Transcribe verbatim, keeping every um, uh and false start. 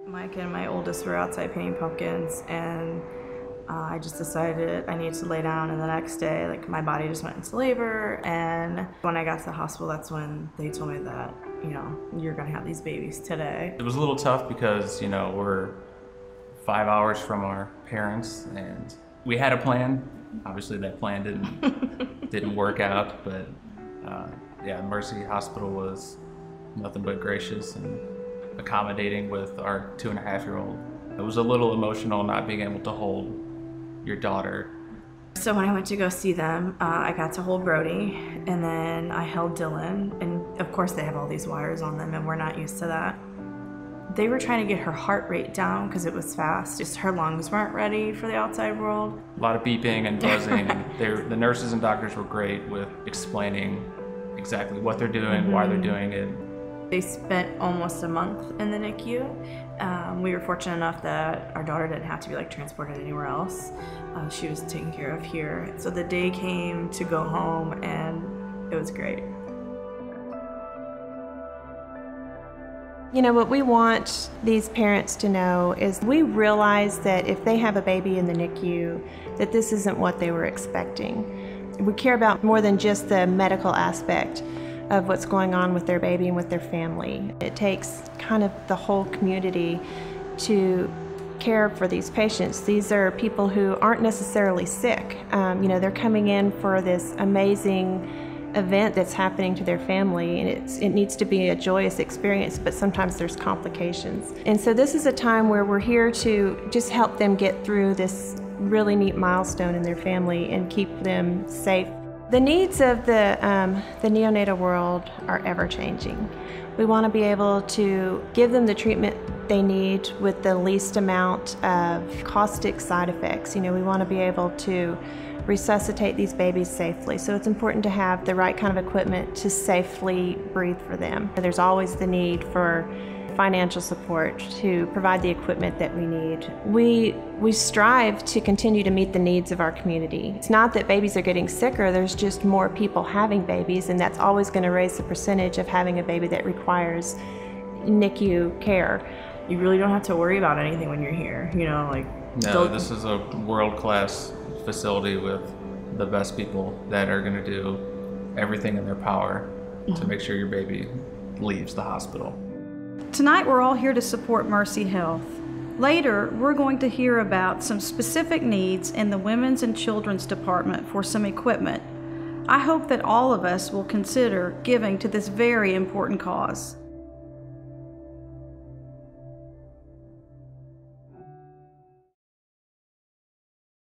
Mike and my oldest were outside painting pumpkins, and uh, I just decided I needed to lay down, and the next day, like, my body just went into labor, and when I got to the hospital, that's when they told me that, you know, you're gonna have these babies today. It was a little tough because, you know, we're five hours from our parents, and we had a plan. Obviously that plan didn't, didn't work out, but uh, yeah, Mercy Hospital was nothing but gracious and accommodating with our two and a half year old. It was a little emotional not being able to hold your daughter. So when I went to go see them, uh, I got to hold Brody, and then I held Dylan, and of course they have all these wires on them, and we're not used to that. They were trying to get her heart rate down because it was fast. Just her lungs weren't ready for the outside world. A lot of beeping and buzzing. And the nurses and doctors were great with explaining exactly what they're doing, mm-hmm. why they're doing it. They spent almost a month in the N I C U. Um, we were fortunate enough that our daughter didn't have to be like transported anywhere else. Uh, she was taken care of here. So the day came to go home, and it was great. You know, what we want these parents to know is we realize that if they have a baby in the N I C U, that this isn't what they were expecting. We care about more than just the medical aspect of what's going on with their baby and with their family. It takes kind of the whole community to care for these patients. These are people who aren't necessarily sick. Um, you know, they're coming in for this amazing event that's happening to their family, and it's, it needs to be a joyous experience, but sometimes there's complications. And so this is a time where we're here to just help them get through this really neat milestone in their family and keep them safe. The needs of the, um, the neonatal world are ever-changing. We want to be able to give them the treatment they need with the least amount of caustic side effects. You know, we want to be able to resuscitate these babies safely. So it's important to have the right kind of equipment to safely breathe for them. There's always the need for financial support to provide the equipment that we need. We, we strive to continue to meet the needs of our community. It's not that babies are getting sicker, there's just more people having babies, and that's always going to raise the percentage of having a baby that requires N I C U care. You really don't have to worry about anything when you're here, you know, like... No, this is a world-class facility with the best people that are going to do everything in their power mm-hmm. to make sure your baby leaves the hospital. Tonight we're all here to support Mercy Health. Later, we're going to hear about some specific needs in the Women's and Children's Department for some equipment. I hope that all of us will consider giving to this very important cause.